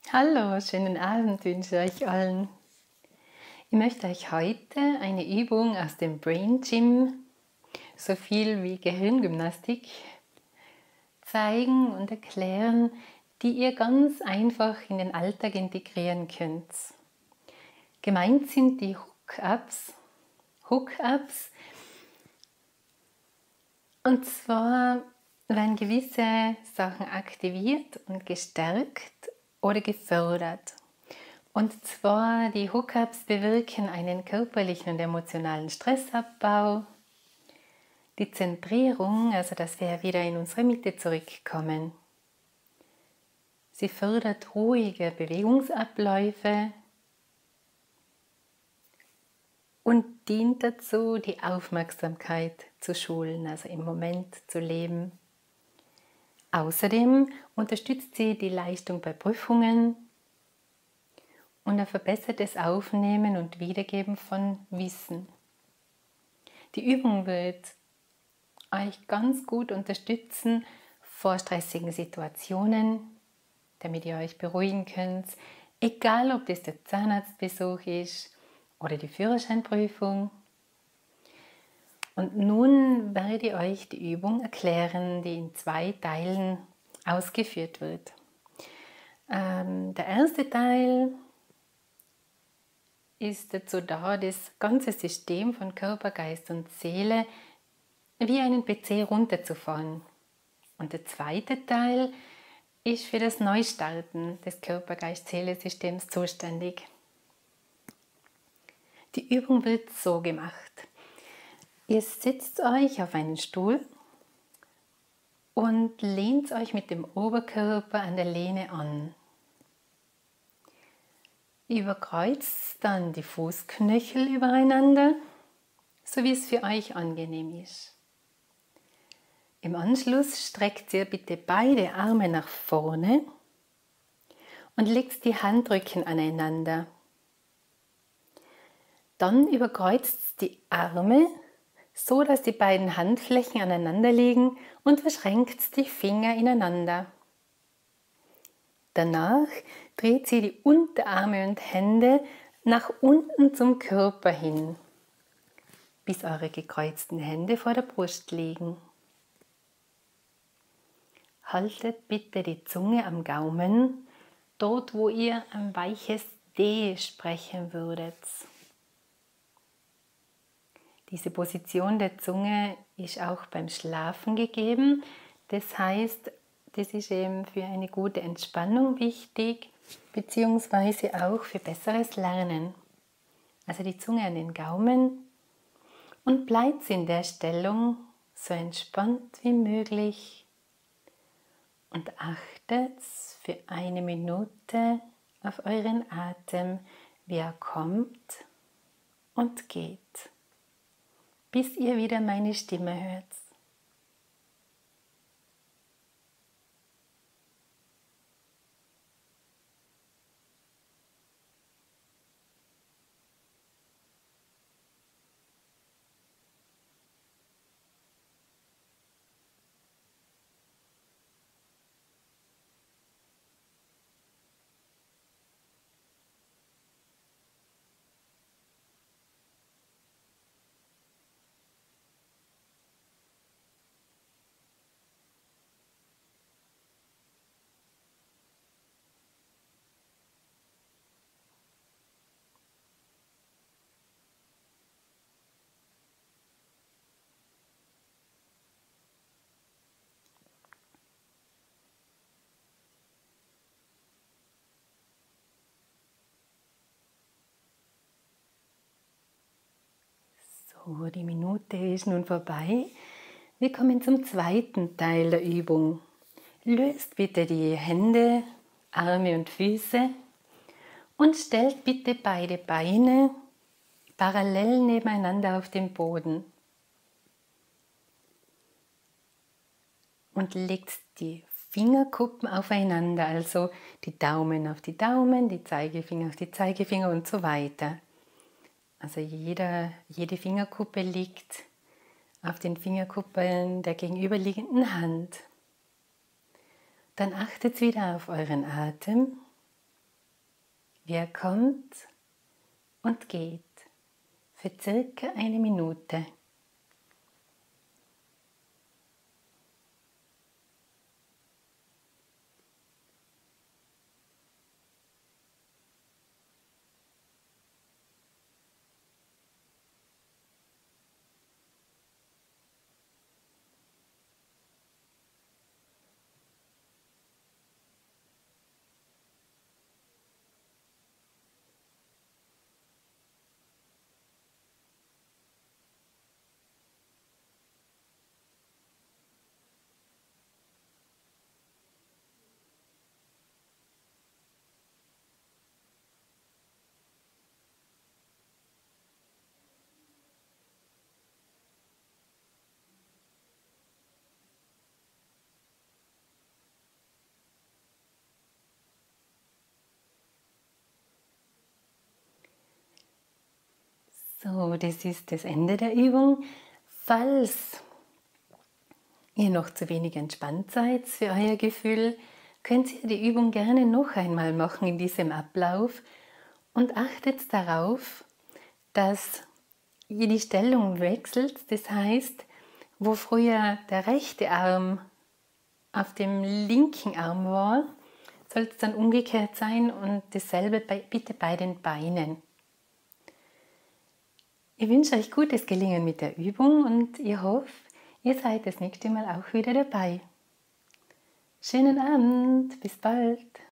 Hallo, schönen Abend wünsche ich euch allen. Ich möchte euch heute eine Übung aus dem Brain Gym, so viel wie Gehirngymnastik, zeigen und erklären, die ihr ganz einfach in den Alltag integrieren könnt. Gemeint sind die Hook-Ups. Hook-Ups, und zwar werden gewisse Sachen aktiviert und gestärkt oder gefördert. Und zwar die Hookups bewirken einen körperlichen und emotionalen Stressabbau, die Zentrierung, also dass wir wieder in unsere Mitte zurückkommen. Sie fördert ruhige Bewegungsabläufe und dient dazu, die Aufmerksamkeit zu schulen, also im Moment zu leben. Außerdem unterstützt sie die Leistung bei Prüfungen und ein verbessertes Aufnehmen und Wiedergeben von Wissen. Die Übung wird euch ganz gut unterstützen vor stressigen Situationen, damit ihr euch beruhigen könnt, egal ob das der Zahnarztbesuch ist oder die Führerscheinprüfung. Und nun werde ich euch die Übung erklären, die in 2 Teilen ausgeführt wird. Der erste Teil ist dazu da, das ganze System von Körper, Geist und Seele wie einen PC runterzufahren. Und der zweite Teil ist für das Neustarten des Körper-Geist-Seele-Systems zuständig. Die Übung wird so gemacht. Ihr setzt euch auf einen Stuhl und lehnt euch mit dem Oberkörper an der Lehne an. Überkreuzt dann die Fußknöchel übereinander, so wie es für euch angenehm ist. Im Anschluss streckt ihr bitte beide Arme nach vorne und legt die Handrücken aneinander. Dann überkreuzt die Arme, so dass die beiden Handflächen aneinander liegen und verschränkt die Finger ineinander. Danach dreht sie die Unterarme und Hände nach unten zum Körper hin, bis eure gekreuzten Hände vor der Brust liegen. Haltet bitte die Zunge am Gaumen, dort wo ihr ein weiches D sprechen würdet. Diese Position der Zunge ist auch beim Schlafen gegeben. Das heißt, das ist eben für eine gute Entspannung wichtig, beziehungsweise auch für besseres Lernen. Also die Zunge an den Gaumen und bleibt in der Stellung so entspannt wie möglich und achtet für 1 Minute auf euren Atem, wie er kommt und geht, bis ihr wieder meine Stimme hört. So, die Minute ist nun vorbei. Wir kommen zum zweiten Teil der Übung. Löst bitte die Hände, Arme und Füße und stellt bitte beide Beine parallel nebeneinander auf den Boden. Und legt die Fingerkuppen aufeinander, also die Daumen auf die Daumen, die Zeigefinger auf die Zeigefinger und so weiter. Also jede Fingerkuppe liegt auf den Fingerkuppen der gegenüberliegenden Hand. Dann achtet wieder auf euren Atem wie er kommt und geht für circa 1 Minute. So, das ist das Ende der Übung. Falls ihr noch zu wenig entspannt seid für euer Gefühl, könnt ihr die Übung gerne noch einmal machen in diesem Ablauf und achtet darauf, dass ihr die Stellung wechselt. Das heißt, wo früher der rechte Arm auf dem linken Arm war, soll es dann umgekehrt sein und dasselbe bitte bei den Beinen. Ich wünsche euch gutes Gelingen mit der Übung und ich hoffe, ihr seid das nächste Mal auch wieder dabei. Schönen Abend, bis bald!